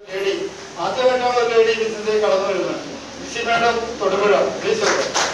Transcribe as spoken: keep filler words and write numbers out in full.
Lady ആദ്യമായിട്ടാണ് lady ബിസിനസ്സിലേക്ക് കടന്നു വരുന്നത്. Missy madam Thodupuzha.